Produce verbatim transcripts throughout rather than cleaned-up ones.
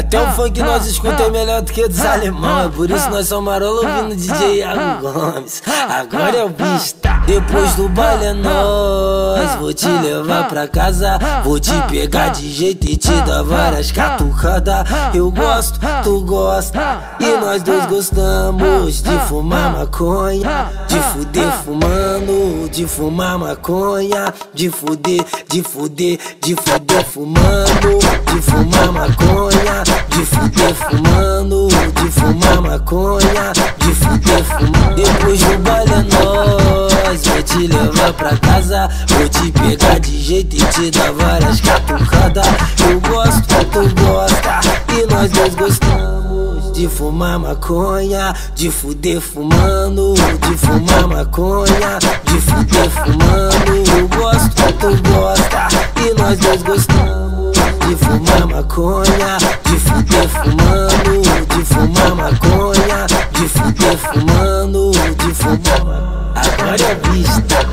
Até o funk que nós escutamos é melhor do que dos alemão. É por isso nós somos marola ouvindo D J Iago Gomes. Agora é o bicho, tá? Depois do baile é nós. Vou te levar pra casa, vou te pegar de jeito e te dar várias catucadas. Eu gosto, tu gosta, e nós dois gostamos de fumar maconha, de fuder fumando, de fumar maconha, de fuder, de fuder, de fuder fumando, de fumar maconha, de fuder fumando, de fumar maconha, de fuder fumando. Depois do baile é nós, vou te levar pra casa, vou te pegar de jeito e te dar várias catucadas. Eu gosto, tu gosta, e nós dois gostamos de fumar maconha, de fuder fumando, de fumar maconha, de fuder fumando. Eu gosto, tu gosta, e nós dois gostamos de fumar maconha, de fuder fumando, de fumar maconha, de fuder fumando, de fumar maconha. Agora é vista.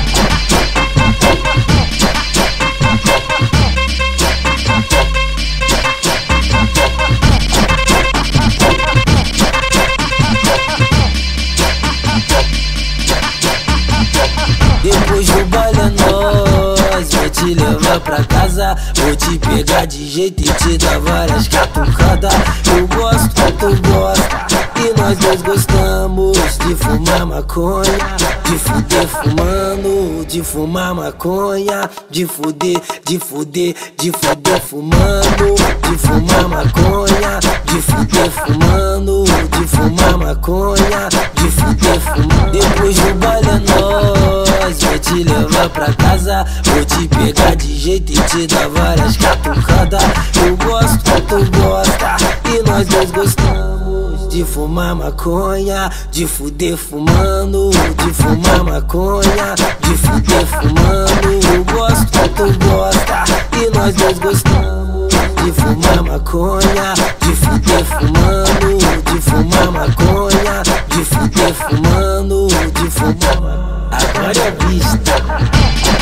Depois do baile é nós, vou te levar pra casa, vou te pegar de jeito e te dar várias catucadas. Eu gosto, tu gosta, e nós dois gostamos de fumar maconha, de fuder fumando, de fumar maconha, de fuder, de fuder, de fuder fumando, de fumar maconha, de fuder fumando, de fumar maconha, de fuder fumando. Depois do baile é nós, vou te levar pra casa, vou te pegar de jeito e te dar várias catucadas. Eu gosto, tu gosta, e nós dois gostamos de fumar maconha, de fuder fumando, de fumar maconha, de fuder fumando. Eu gosto, tu gosta, e nós dois gostamos de fumar maconha, de fuder fumando, de fumar maconha, de fuder fumando, de fumar maconha. Agora é vista.